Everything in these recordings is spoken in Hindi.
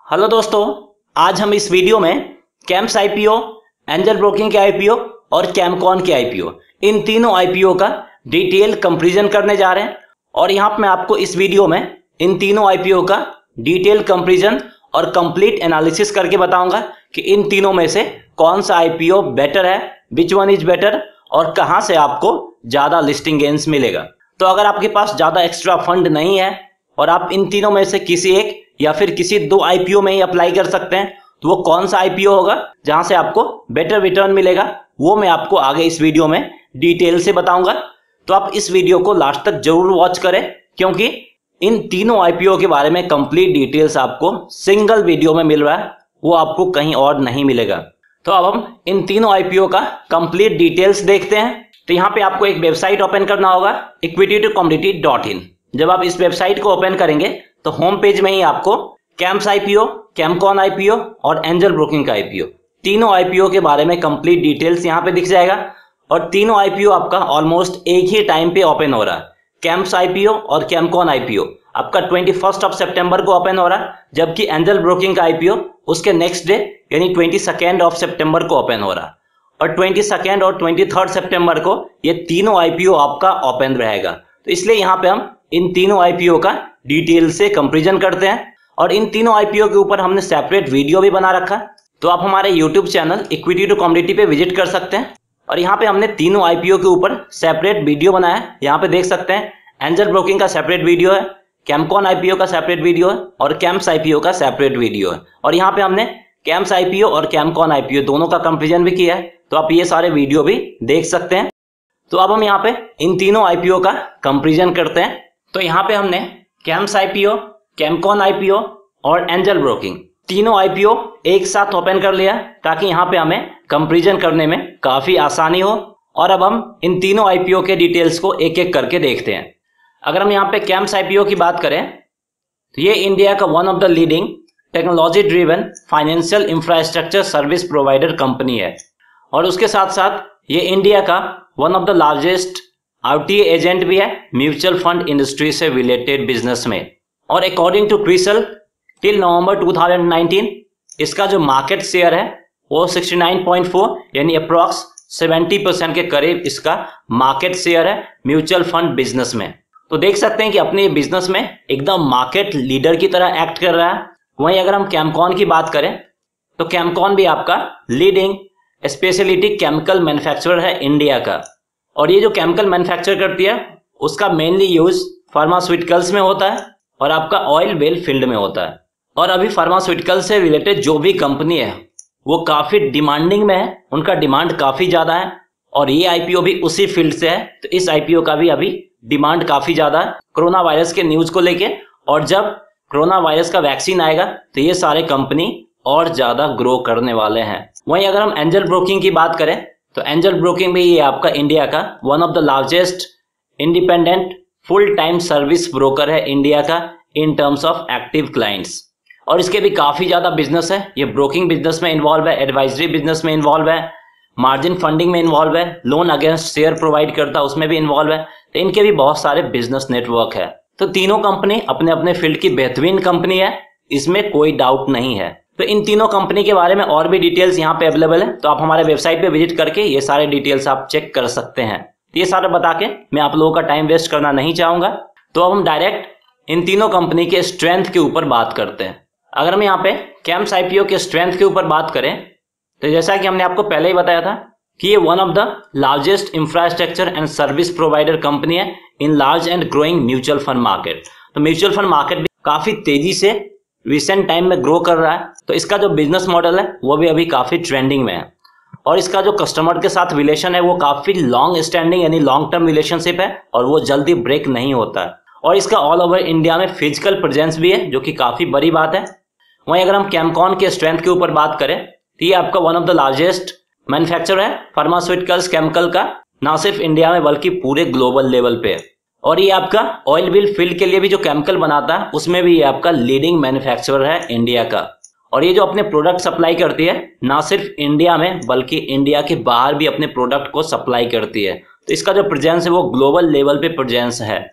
हेलो दोस्तों, आज हम इस वीडियो में कैम्प्स आईपीओ, एंजल ब्रोकिंग के आईपीओ और कैमकॉन के आईपीओ, इन तीनों आईपीओ का डिटेल कंपैरिजन करने जा रहे हैं। और यहाँ पे मैं आपको इस वीडियो में इन तीनों आईपीओ का डिटेल कंपैरिजन और कंप्लीट एनालिसिस करके बताऊंगा कि इन तीनों में से कौन सा आईपीओ बेटर है, विच वन इज बेटर, और कहाँ से आपको ज्यादा लिस्टिंग गेन्स मिलेगा। तो अगर आपके पास ज्यादा एक्स्ट्रा फंड नहीं है और आप इन तीनों में से किसी एक या फिर किसी दो आईपीओ में ही अप्लाई कर सकते हैं, तो वो कौन सा आईपीओ होगा जहां से आपको बेटर रिटर्न मिलेगा, वो मैं आपको आगे इस वीडियो में डिटेल से बताऊंगा। तो आप इस वीडियो को लास्ट तक जरूर वॉच करें, क्योंकि इन तीनों आईपीओ के बारे में कंप्लीट डिटेल्स आपको सिंगल वीडियो में मिल रहा है, वो आपको कहीं और नहीं मिलेगा। तो अब हम इन तीनों आईपीओ का कंप्लीट डिटेल्स देखते हैं। तो यहाँ पे आपको एक वेबसाइट ओपन करना होगा, equity2commodity.in। जब आप इस वेबसाइट को ओपन करेंगे तो होम पेज में ही आपको कैम्प्स आईपीओ, कैमकॉन आईपीओ और एंजल ब्रोकिंग का आईपीओ, तीनों आईपीओ के बारे में कंप्लीट डिटेल्स यहाँ पे दिख जाएगा। और तीनों आईपीओ आपका ऑलमोस्ट एक ही टाइम पे ओपन हो रहा है। कैम्प्स आईपीओ और कैमकॉन आईपीओ आपका 21 सितंबर को ओपन हो रहा है, जबकि एंजल ब्रोकिंग का आईपीओ उसके नेक्स्ट डे यानी 22 सितंबर को ओपन हो रहा है। और 22 और 23 सितंबर को ये तीनों आईपीओ आपका ओपन रहेगा। तो इसलिए यहाँ पे हम इन तीनों आईपीओ का डिटेल से कंपैरिजन करते हैं। और इन तीनों आईपीओ के ऊपर हमने सेपरेट वीडियो भी बना रखा है, तो आप हमारे YouTube channel equity to commodity पे विजिट कर सकते हैं। और यहाँ पे हमने तीनों आईपीओ के ऊपर सेपरेट वीडियो बनाया है। यहाँ पे देख सकते हैं एंजल ब्रोकिंग का सेपरेट वीडियो है, कैमकॉन आईपीओ का सेपरेट वीडियो है और कैम्प्स आईपीओ का सेपरेट वीडियो है। और यहाँ पे हमने कैम्प्स आईपीओ और कैमकॉन आईपीओ दोनों का कंपैरिजन भी किया है, तो आप ये सारे वीडियो भी देख सकते हैं। तो अब हम यहाँ पे इन तीनों आईपीओ का कंपैरिजन करते हैं। तो यहाँ पे हमने कैम्प्स आईपीओ, कैमकॉन आईपीओ और एंजल ब्रोकिंग तीनों आईपीओ एक साथ ओपन कर लिया, ताकि यहाँ पे हमें कंपैरिजन करने में काफी आसानी हो। और अब हम इन तीनों आईपीओ के डिटेल्स को एक एक करके देखते हैं। अगर हम यहाँ पे कैम्प्स आईपीओ की बात करें तो ये इंडिया का one of the leading technology driven financial infrastructure service provider company है। और उसके साथ साथ ये इंडिया का one of the largest RTA agent भी है म्यूचुअल फंड इंडस्ट्री से रिलेटेड बिजनेस में। और according to CRISIL till November 2019 इसका जो मार्केट शेयर है वो 69.4 यानी अप्रॉक्स 70% के करीब इसका मार्केट शेयर है म्यूचुअल फंड बिजनेस में। तो देख सकते हैं कि अपने बिजनेस में एकदम मार्केट लीडर की तरह एक्ट कर रहा है। वहीं अगर हम कैमकॉन की बात करें तो कैमकॉन भी आपका लीडिंग स्पेशलिटी केमिकल मैन्युफैक्चरर है इंडिया का। और ये जो केमिकल मैन्युफैक्चर करती है उसका मेनली यूज फार्मास्यूटिकल्स में होता है और आपका ऑयल वेल फील्ड में होता है। और अभी फार्मास्यूटिकल से रिलेटेड जो भी कंपनी है वो काफी डिमांडिंग में है, उनका डिमांड काफी ज्यादा है। और ये आईपीओ भी उसी फील्ड से है, तो इस आईपीओ का भी अभी डिमांड काफी ज्यादा है कोरोना वायरस के न्यूज को लेके। और जब कोरोना वायरस का वैक्सीन आएगा तो ये सारे कंपनी और ज्यादा ग्रो करने वाले हैं। वहीं अगर हम एंजल ब्रोकिंग की बात करें तो एंजल ब्रोकिंग भी ये आपका इंडिया का one of the largest independent full time service broker है इंडिया का in terms of active clients. और इसके भी काफी ज्यादा बिजनेस है, ये ब्रोकिंग बिजनेस में इन्वॉल्व है, एडवाइजरी बिजनेस में इन्वॉल्व है, मार्जिन फंडिंग में इन्वॉल्व है, लोन अगेंस्ट शेयर प्रोवाइड करता है उसमें भी इन्वॉल्व है। तो इनके भी बहुत सारे बिजनेस नेटवर्क है। तो तीनों कंपनी अपने अपने फील्ड की बेहतरीन कंपनी है, इसमें कोई डाउट नहीं है। तो इन तीनों कंपनी के बारे में और भी डिटेल्स यहाँ पे अवेलेबल है, तो आप हमारे वेबसाइट पे विजिट करके ये सारे डिटेल्स आप चेक कर सकते हैं। तो ये सारा बता के मैं आप लोगों का टाइम वेस्ट करना नहीं चाहूंगा। तो अब हम डायरेक्ट इन तीनों कंपनी के स्ट्रेंथ के ऊपर बात करते हैं। अगर हम यहाँ पे कैम्प्स आईपीओ के स्ट्रेंथ के ऊपर बात करें तो जैसा कि हमने आपको पहले ही बताया था कि ये one of the largest infrastructure and service provider company है in large and growing mutual fund market. तो म्यूचुअल फंड मार्केट भी काफी तेजी से रिसेंट टाइम में ग्रो कर रहा है। तो इसका जो बिजनेस मॉडल है वो भी अभी काफी ट्रेंडिंग में है। और इसका जो कस्टमर के साथ रिलेशन है वो काफी लॉन्ग स्टैंडिंग यानी लॉन्ग टर्म रिलेशनशिप है और वो जल्दी ब्रेक नहीं होता है। और इसका ऑल ओवर इंडिया में फिजिकल प्रेजेंस भी है, जो कि काफी बड़ी बात है। वहीं अगर हम कैमकॉन के स्ट्रेंथ के ऊपर बात करें तो ये आपका one of the largest manufacturer है फार्मास्यूटिकल्स केमिकल का, ना सिर्फ इंडिया में बल्कि पूरे ग्लोबल लेवल पे। और ये आपका ऑयल व्हील फील्ड के लिए भी जो केमिकल बनाता है उसमें भी ये आपका लीडिंग मैन्युफैक्चरर है इंडिया का। और ये जो अपने प्रोडक्ट सप्लाई करती है ना सिर्फ इंडिया में बल्कि इंडिया के बाहर भी अपने प्रोडक्ट को सप्लाई करती है। तो इसका जो प्रेजेंस है वो ग्लोबल लेवल पे प्रेजेंस है।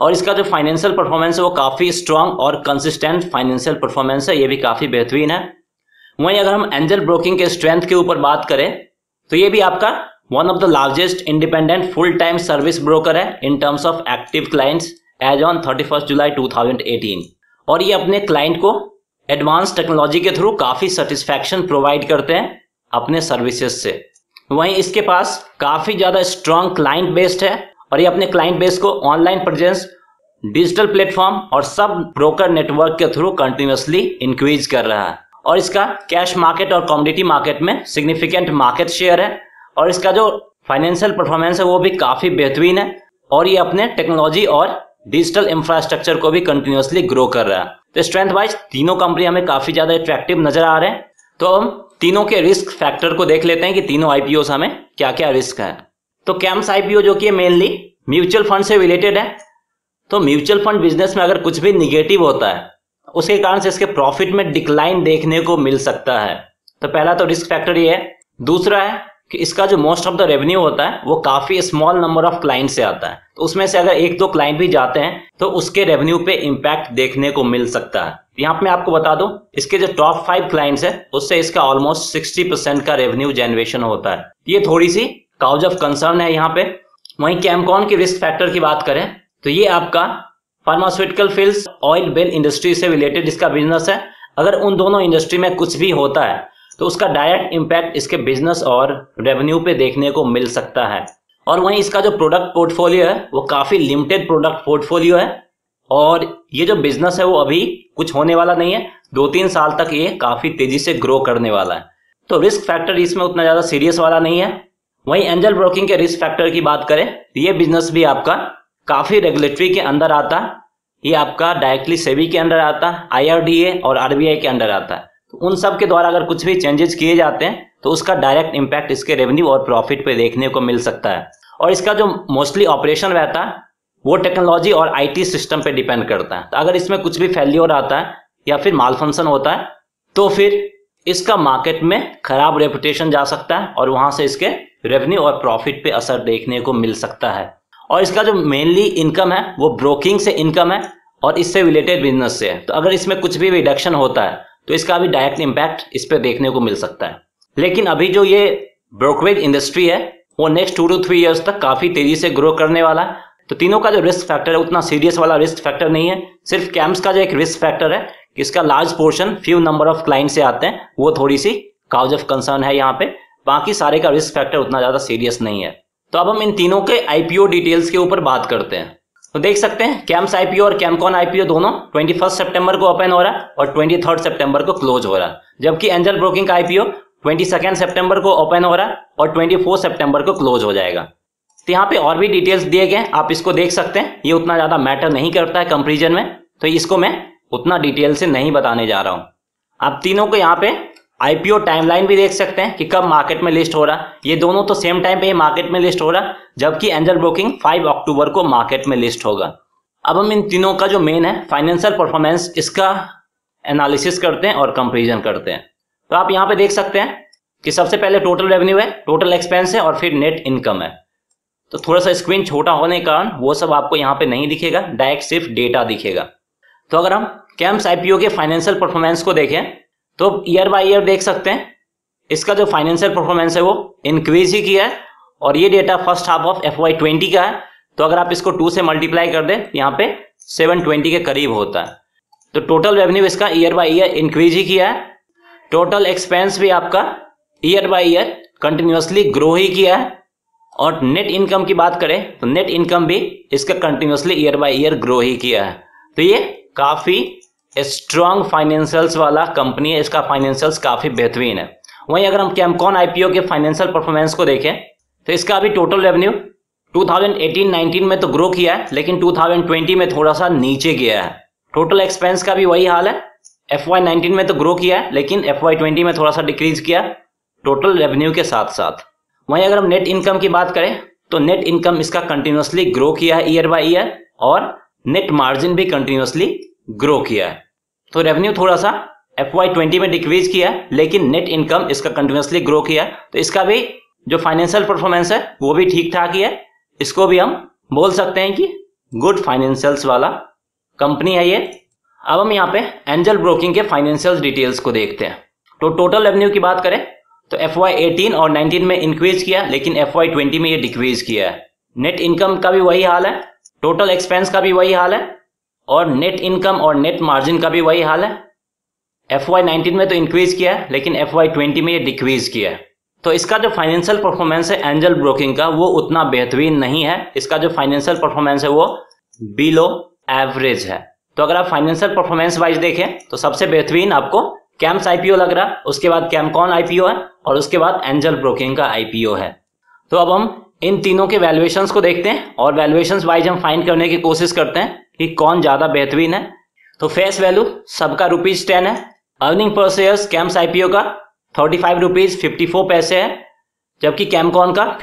और इसका जो फाइनेंशियल परफॉर्मेंस है वो काफ़ी स्ट्रांग और कंसिस्टेंट फाइनेंशियल परफॉर्मेंस है, ये भी काफ़ी बेहतरीन है। वहीं अगर हम एंजल ब्रोकिंग के स्ट्रेंथ के ऊपर बात करें तो ये भी आपका one of the largest independent full time service broker है in terms of active clients as on 31 जुलाई 2018। और ये अपने क्लाइंट को एडवांस टेक्नोलॉजी के थ्रू काफ़ी सेटिस्फैक्शन प्रोवाइड करते हैं अपने सर्विसेज से। वहीं इसके पास काफ़ी ज़्यादा स्ट्रांग क्लाइंट बेस्ड है और ये अपने क्लाइंट बेस को ऑनलाइन प्रेजेंस, डिजिटल प्लेटफॉर्म और सब ब्रोकर नेटवर्क के थ्रू कंटिन्यूसली इंक्रीज कर रहा है। और इसका कैश मार्केट और कमोडिटी मार्केट में सिग्निफिकेंट मार्केट शेयर है और इसका जो फाइनेंशियल परफॉर्मेंस है वो भी काफ़ी बेहतरीन है और ये अपने टेक्नोलॉजी और डिजिटल इंफ्रास्ट्रक्चर को भी कंटिन्यूसली ग्रो कर रहा है। तो स्ट्रेंथ वाइज तीनों कंपनी हमें काफ़ी ज़्यादा अट्रैक्टिव नजर आ रहे हैं। तो हम तीनों के रिस्क फैक्टर को देख लेते हैं कि तीनों आईपीओ हमें क्या क्या रिस्क है। तो कैम्स आईपीओ जो कि मेनली म्यूचुअल फंड से रिलेटेड है, तो म्यूचुअल फंड बिजनेस में अगर कुछ भी निगेटिव होता है उसके कारण से इसके प्रॉफिट में डिक्लाइन देखने को मिल सकता है। तो पहला तो रिस्क फैक्टर ये है। दूसरा है कि इसका जो मोस्ट ऑफ द रेवेन्यू होता है वो काफी स्मॉल नंबर ऑफ क्लाइंट से आता है, तो उसमें से अगर एक दो क्लाइंट भी जाते हैं तो उसके रेवेन्यू पे इम्पैक्ट देखने को मिल सकता है। यहाँ पे मैं आपको बता दूं इसके जो टॉप 5 क्लाइंट्स है उससे इसका ऑलमोस्ट 60% का रेवेन्यू जनरेशन होता है। ये थोड़ी सी काउज ऑफ कंसर्न है यहाँ पे। वहीं कैमकॉन की रिस्क फैक्टर की बात करें तो ये आपका pharmaceutical fields, oil well industry से रिलेटेड इसका बिजनेस है। अगर उन दोनों इंडस्ट्री में कुछ भी होता है तो उसका डायरेक्ट इम्पैक्ट इसके बिजनेस और रेवेन्यू पे देखने को मिल सकता है। और वहीं इसका जो प्रोडक्ट पोर्टफोलियो है वो काफी लिमिटेड प्रोडक्ट पोर्टफोलियो है और ये जो बिजनेस है वो अभी कुछ होने वाला नहीं है, 2-3 साल तक ये काफी तेजी से ग्रो करने वाला है। तो रिस्क फैक्टर इसमें उतना ज्यादा सीरियस वाला नहीं है। वहीं एंजल ब्रोकिंग के रिस्क फैक्टर की बात करें तो ये बिजनेस भी आपका काफी रेगुलेटरी के अंदर आता है। ये आपका डायरेक्टली सेबी के अंदर आता है, IRDA और RBI के अंदर आता है। तो उन सब के द्वारा अगर कुछ भी चेंजेस किए जाते हैं तो उसका डायरेक्ट इम्पैक्ट इसके रेवेन्यू और प्रॉफिट पे देखने को मिल सकता है। और इसका जो मोस्टली ऑपरेशन रहता है वो टेक्नोलॉजी और IT सिस्टम पे डिपेंड करता है। तो अगर इसमें कुछ भी फेल्योर आता है या फिर माल फंक्शन होता है तो फिर इसका मार्केट में खराब रेपुटेशन जा सकता है और वहां से इसके रेवेन्यू और प्रॉफिट पे असर देखने को मिल सकता है। और इसका जो मेनली इनकम है वो ब्रोकिंग से इनकम है और इससे रिलेटेड बिजनेस से है। तो अगर इसमें कुछ भी रिडक्शन होता है तो इसका भी डायरेक्ट इम्पैक्ट इस पे देखने को मिल सकता है। लेकिन अभी जो ये ब्रोकरेज इंडस्ट्री है वो नेक्स्ट 2 to 3 इयर्स तक काफी तेजी से ग्रो करने वाला है। तो तीनों का जो रिस्क फैक्टर है उतना सीरियस वाला रिस्क फैक्टर नहीं है। सिर्फ कैम्स का जो एक रिस्क फैक्टर है कि इसका large portion few number of client से आते हैं, वो थोड़ी सी काउज ऑफ कंसर्न है यहाँ पे। बाकी सारे का रिस्क फैक्टर उतना ज्यादा सीरियस नहीं है। तो अब हम इन तीनों के आईपीओ डिटेल्स के ऊपर बात करते हैं। तो देख सकते हैं कैम्स आईपीओ और कैमकॉन आईपीओ दोनों 21 सितंबर को ओपन हो रहा है और 23 सितंबर को क्लोज हो रहा है, जबकि एंजल ब्रोकिंग का आईपीओ 22 सितंबर को ओपन हो रहा है और 24 सितंबर को क्लोज हो जाएगा। तो यहाँ पे और भी डिटेल्स दिए गए, आप इसको देख सकते हैं। ये उतना ज्यादा मैटर नहीं करता है कंपेरिजन में, तो इसको मैं उतना डिटेल से नहीं बताने जा रहा हूँ। आप तीनों को यहाँ पे आईपीओ टाइमलाइन भी देख सकते हैं कि कब मार्केट में लिस्ट हो रहा है। ये दोनों तो सेम टाइम पे मार्केट में लिस्ट हो रहा है, जबकि एंजल ब्रोकिंग 5 अक्टूबर को मार्केट में लिस्ट होगा। अब हम इन तीनों का जो मेन है फाइनेंशियल परफॉर्मेंस, इसका एनालिसिस करते हैं और कंपेरिजन करते हैं। तो आप यहाँ पे देख सकते हैं कि सबसे पहले टोटल रेवेन्यू है, टोटल एक्सपेंस है और फिर नेट इनकम है। तो थोड़ा सा स्क्रीन छोटा होने के कारण वो सब आपको यहाँ पे नहीं दिखेगा, डायरेक्ट सिर्फ डेटा दिखेगा। तो अगर हम कैम्स आईपीओ के फाइनेंशियल परफॉर्मेंस को देखें तो ईयर बाय ईयर देख सकते हैं इसका जो फाइनेंशियल परफॉर्मेंस है वो इंक्रीज ही किया है और ये data first half of FY20 का है। तो अगर आप इसको 2 से मल्टीप्लाई कर दें यहाँ पे 720 के करीब होता है। तो टोटल रेवेन्यू इसका ईयर बाय ईयर इंक्रीज ही किया है। टोटल एक्सपेंस भी आपका year by year continuously grow ही किया है। और नेट इनकम की बात करें तो नेट इनकम भी इसका continuously year by year grow ही किया है। तो ये काफी स्ट्रॉन्ग फाइनेंशियल्स वाला कंपनी है, इसका फाइनेंशियल्स काफी बेहतरीन है। वहीं अगर हम कैमकॉन आईपीओ के फाइनेंशियल परफॉर्मेंस को देखें तो इसका अभी टोटल रेवेन्यू 2018-19 में तो ग्रो किया है, लेकिन 2020 में थोड़ा सा नीचे गया है। टोटल एक्सपेंस का भी वही हाल है, FY19 में तो ग्रो किया है लेकिन FY20 में थोड़ा सा डिक्रीज किया टोटल रेवेन्यू के साथ साथ। वहीं अगर हम नेट इनकम की बात करें तो नेट इनकम इसका कंटिन्यूअसली ग्रो किया है ईयर बाय ईयर और नेट मार्जिन भी कंटिन्यूअसली ग्रो किया है। तो रेवेन्यू थोड़ा सा FY20 में डिक्रीज किया है लेकिन नेट इनकम इसका कंटिन्यूअसली ग्रो किया है। तो इसका भी जो फाइनेंशियल परफॉर्मेंस है वो भी ठीक ठाक ही है। इसको भी हम बोल सकते हैं कि गुड फाइनेंशियल्स वाला कंपनी है ये। अब हम यहाँ पे एंजल ब्रोकिंग के फाइनेंशियल डिटेल्स को देखते हैं। तो टोटल रेवेन्यू की बात करें तो FY18 और 19 में इंक्रीज किया, लेकिन FY20 में ये डिक्रीज किया है। नेट इनकम का भी वही हाल है, टोटल एक्सपेंस का भी वही हाल है, और नेट इनकम और नेट मार्जिन का भी वही हाल है। FY19 में तो इंक्रीज किया है, लेकिन FY20 में ये डिक्रीज किया है। तो इसका जो फाइनेंशियल परफॉर्मेंस है एंजल ब्रोकिंग का वो उतना बेहतरीन नहीं है। इसका जो फाइनेंशियल परफॉर्मेंस है वो बिलो एवरेज है। तो अगर आप फाइनेंशियल परफॉर्मेंस वाइज देखें तो सबसे बेहतरीन आपको कैम्स IPO लग रहा है, उसके बाद कैमकॉन IPO है, और उसके बाद एंजल ब्रोकिंग का IPO है। तो अब हम इन तीनों के वैल्यूएशंस को देखते हैं और वैल्यूएशंस वाइज हम फाइंड करने की कोशिश करते हैं कि कौन ज्यादा बेहतरीन है। तो फेस वैल्यू सबका ₹10 है। Earning per share camps IPO का ₹35.54 है, जबकि कैमकॉन का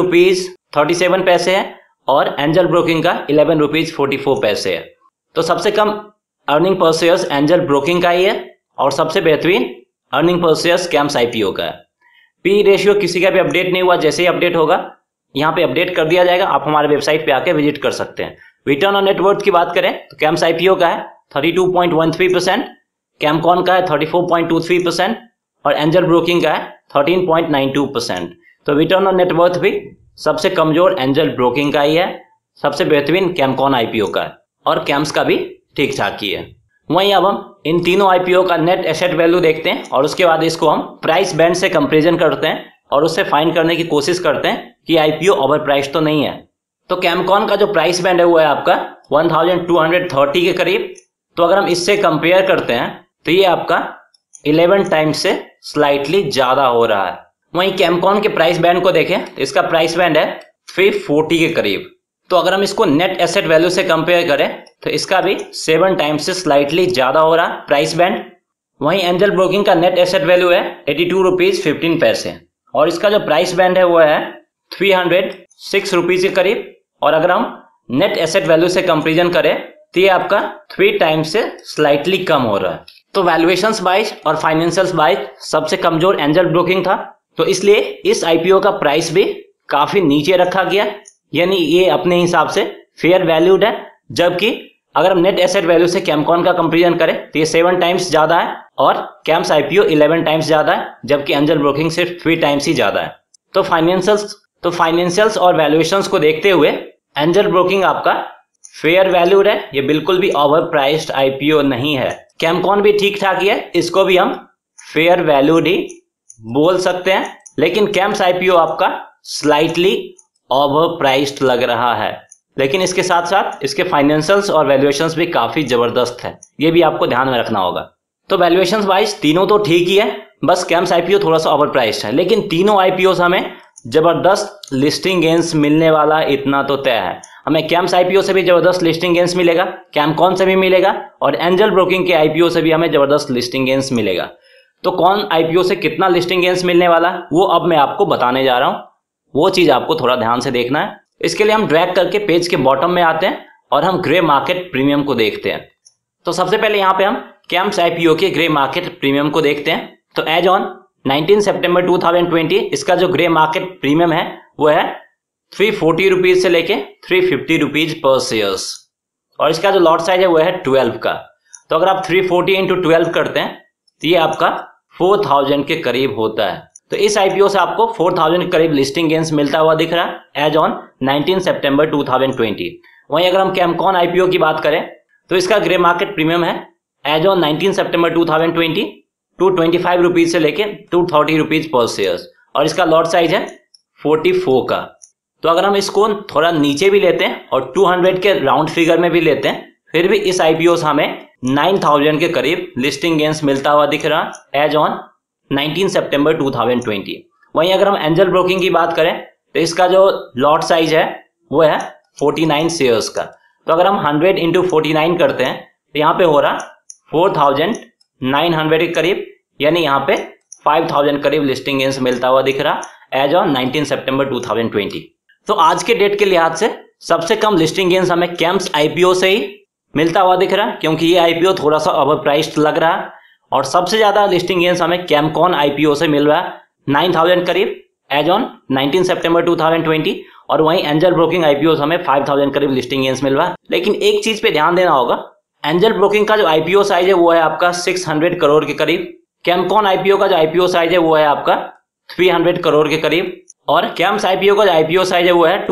₹15.37 है और एंजल ब्रोकिंग का ₹11.44 है। तो सबसे कम earning per share Angel Broking का ही है और सबसे बेहतरीन earning per share camps IPO का है। पी रेशियो किसी का भी अपडेट नहीं हुआ, जैसे ही अपडेट होगा यहाँ पे अपडेट कर दिया जाएगा। आप हमारे वेबसाइट पे आके विजिट कर सकते हैं। रिटर्न ऑन नेटवर्थ की बात करें तो कैम्स IPO का है 32.13%, कैमकॉन का है 34.23% और एंजल ब्रोकिंग का है 13.92%। तो रिटर्न ऑन नेटवर्थ भी सबसे कमजोर एंजल ब्रोकिंग का ही है, सबसे बेहतरीन कैमकॉन IPO का है और कैम्स का भी ठीक ठाक ही है। वहीं अब हम इन तीनों IPO का नेट एसेट वैल्यू देखते हैं और उसके बाद इसको हम प्राइस बैंड से कंपैरिजन करते हैं और उससे फाइंड करने की कोशिश करते हैं कि IPO ओवर प्राइस तो नहीं है। तो कैमकॉन का जो प्राइस बैंड है वो है आपका 1230 के करीब। तो अगर हम इससे कंपेयर करते हैं तो ये आपका 11 टाइम्स से स्लाइटली ज्यादा हो रहा है। वहीं कैमकॉन के प्राइस बैंड को देखें तो इसका प्राइस बैंड है 340 के करीब। तो अगर हम इसको नेट एसेट वैल्यू से कंपेयर करें तो इसका भी 7 टाइम्स से स्लाइटली ज्यादा हो रहा है प्राइस बैंड। वहीं एंजल ब्रोकिंग का नेट एसेट वैल्यू है ₹82.15 और इसका जो प्राइस बैंड है वो है ₹306 के करीब। और अगर हम नेट एसेट वैल्यू से कंपैरिजन करें तो ये आपका 3 टाइम्स से स्लाइटली कम हो रहा है। तो वैल्यूएशंस वाइज और फाइनेंशियल्स वाइज सबसे कमजोर एंजल ब्रोकिंग था, तो इसलिए इस IPO का प्राइस भी काफी नीचे रखा गया, यानी ये अपने हिसाब से फेयर वैल्यूड है। जबकि अगर हम नेट एसेट वैल्यू से कैमकॉन का कंपैरिजन करें तो ये 7 टाइम्स ज्यादा है और कैम्स IPO 11 टाइम्स ज्यादा है, जबकि एंजल ब्रोकिंग सिर्फ 3 टाइम्स ही ज्यादा है। तो फाइनेंशियल्स और वैल्यूएशंस को देखते हुए एंजल ब्रोकिंग आपका फेयर वैल्यूड है, ये बिल्कुल भी ओवर प्राइस्ड IPO नहीं है। कैमकॉन भी ठीक ठाक ही है, इसको भी हम फेयर वैल्यूड ही बोल सकते हैं, लेकिन कैम्स IPO आपका स्लाइटली ओवर प्राइस्ड लग रहा है। लेकिन इसके साथ साथ इसके फाइनेंशियल्स और वैल्यूएशंस भी काफी जबरदस्त है, ये भी आपको ध्यान में रखना होगा। तो वैल्यूएशंस वाइज तीनों तो ठीक ही है, बस कैम्स IPO थोड़ा सा ओवर प्राइस्ड है। लेकिन तीनों IPOs हमें जबरदस्त लिस्टिंग गेन्स मिलने वाला इतना तो तय है। हमें कैम्स IPO से भी जबरदस्त लिस्टिंग गेन्स मिलेगा, कैमकॉन से भी मिलेगा और एंजल ब्रोकिंग के IPO से भी हमें जबरदस्त लिस्टिंग गेन्स मिलेगा। तो कौन IPO से कितना लिस्टिंग गेन्स मिलने वाला वो अब मैं आपको बताने जा रहा हूं, वो चीज आपको थोड़ा ध्यान से देखना है। इसके लिए हम ड्रैग करके पेज के बॉटम में आते हैं और हम ग्रे मार्केट प्रीमियम को देखते हैं। तो सबसे पहले यहाँ पे हम कैम्स IPO के ग्रे मार्केट प्रीमियम को देखते हैं। तो एज ऑन 19 सितंबर 2020 इसका जो ग्रे मार्केट प्रीमियम है वो है ₹340 से लेके ₹350 पर शेयर्स और इसका जो लॉट साइज है वो है 12 का। तो अगर आप 340 into 12 करते हैं तो ये आपका 4000 के करीब होता है। तो इस IPO से आपको 4000 के करीब लिस्टिंग गेन्स मिलता हुआ दिख रहा है एज ऑन 19 सितंबर 2020। वहीं अगर हम कैमकॉन IPO की बात करें तो इसका ग्रे मार्केट प्रीमियम है एज ऑन 19 सितंबर 2020 ₹225 से लेके ₹230 पर शेयर्स और इसका लॉट साइज है 44 का। तो अगर हम इसको थोड़ा नीचे भी लेते हैं और 200 के राउंड फिगर में भी लेते हैं फिर भी इस IPO से हमें 9000 के करीब लिस्टिंग गेन्स मिलता हुआ दिख रहा है एज ऑन 19 सितंबर 2020। वहीं अगर हम एंजल ब्रोकिंग की बात करें तो इसका जो लॉट साइज है वो है 49 शेयर्स का। तो अगर हम 100 into 49 करते हैं तो यहाँ पे हो रहा 4900 के करीब, यानी यहाँ पे 5000 करीब लिस्टिंग गेन्स मिलता हुआ दिख रहा एज ऑन 19 सितंबर 2020। तो आज के डेट के लिहाज से सबसे कम लिस्टिंग गेन्स हमें कैम्स IPO से ही मिलता हुआ दिख रहा है, क्योंकि ये IPO थोड़ा सा ओवर प्राइस्ड लग रहा है। और सबसे ज्यादा लिस्टिंग गेन्स हमें कैमकॉन IPO से मिल रहा है 9000 करीब एज ऑन 19 सितंबर 2020 और वहीं एंजल ब्रोकिंग आईपीओ हमें 5000 करीब लिस्टिंग गेंस मिल रहा है। लेकिन एक चीज पे ध्यान देना होगा, एंजल ब्रोकिंग का जो आईपीओ साइज है वो है आपका 600 करोड़ के करीब, कैमकॉन आईपीओ का जो आईपीओ साइज है वो है आपका 300 करोड़ के करीब, और कैम्स आईपीओ का जो आईपीओ साइज है वो है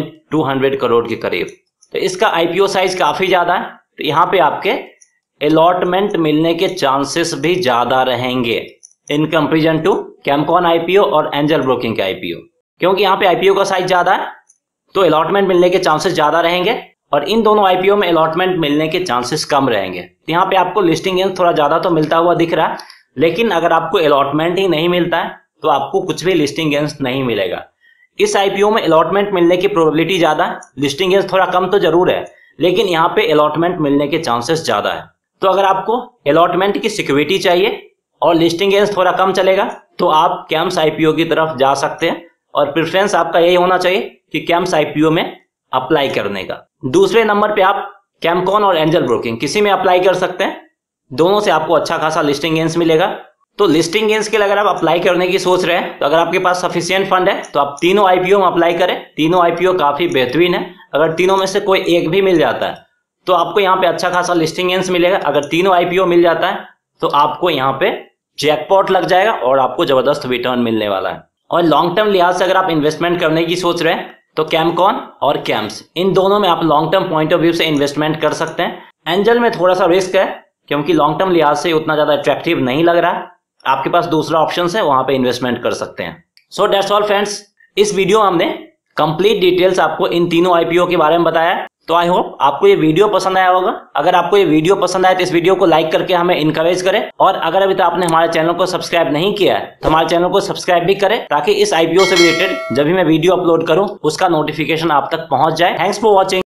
2200 करोड़ के करीब। तो इसका आईपीओ साइज काफी ज्यादा है, तो यहाँ पे आपके अलॉटमेंट मिलने के चांसेस भी ज्यादा रहेंगे in comparison to Chemcon IPO और एंजल ब्रोकिंग के आईपीओ। क्योंकि यहाँ पे आईपीओ का साइज ज्यादा है तो अलॉटमेंट मिलने के चांसेस ज्यादा रहेंगे, और इन दोनों आईपीओ में अलॉटमेंट मिलने के चांसेस कम रहेंगे। तो यहाँ पे आपको लिस्टिंग गेंस थोड़ा ज्यादा तो मिलता हुआ दिख रहा है, लेकिन अगर आपको अलॉटमेंट ही नहीं मिलता है तो आपको कुछ भी लिस्टिंग गेंस नहीं मिलेगा। इस आईपीओ में अलॉटमेंट मिलने की प्रोबेबिलिटी ज्यादा है, लिस्टिंग गेंस थोड़ा कम तो जरूर है, लेकिन यहाँ पे अलॉटमेंट मिलने के चांसेस ज्यादा है। तो अगर आपको अलॉटमेंट की सिक्योरिटी चाहिए और लिस्टिंग गेंस थोड़ा कम चलेगा तो आप कैम्स आईपीओ की तरफ जा सकते हैं, और प्रेफरेंस आपका यही होना चाहिए कि कैम्स आईपीओ में अप्लाई करने का। दूसरे नंबर पे आप कैमकॉन और एंजल ब्रोकिंग किसी में अप्लाई कर सकते हैं, दोनों से आपको अच्छा खासा लिस्टिंग गेंस मिलेगा। तो लिस्टिंग गेंस के लिए अगर आप अप्लाई करने की सोच रहे हैं तो अगर आपके पास सफिशिएंट फंड है तो आप तीनों आईपीओ में अप्लाई करें। तीनों आईपीओ काफी बेहतरीन है, अगर तीनों में से कोई एक भी मिल जाता है तो आपको यहाँ पे अच्छा खासा लिस्टिंग गेंस मिलेगा। अगर तीनों आईपीओ मिल जाता है तो आपको यहाँ पे जैकपॉट लग जाएगा और आपको जबरदस्त रिटर्न मिलने वाला है। और लॉन्ग टर्म लिहाज से अगर आप इन्वेस्टमेंट करने की सोच रहे हैं तो कैमकॉन और कैम्स, इन दोनों में आप long term point of view से इन्वेस्टमेंट कर सकते हैं। एंजल में थोड़ा सा रिस्क है क्योंकि लॉन्ग टर्म लिहाज से उतना ज्यादा अट्रैक्टिव नहीं लग रहा है, आपके पास दूसरा ऑप्शन है, वहां पे इन्वेस्टमेंट कर सकते हैं। सो दैट्स ऑल फ्रेंड्स, इस वीडियो में हमने कंप्लीट डिटेल्स आपको इन तीनों आईपीओ के बारे में बताया। तो आई होप आपको ये वीडियो पसंद आया होगा। अगर आपको ये वीडियो पसंद आए तो इस वीडियो को लाइक करके हमें इनकरेज करें, और अगर अभी तक आपने हमारे चैनल को सब्सक्राइब नहीं किया है तो हमारे चैनल को सब्सक्राइब भी करें, ताकि इस आईपीओ से रिलेटेड जब भी मैं वीडियो अपलोड करूं उसका नोटिफिकेशन आप तक पहुंच जाए। Thanks for watching.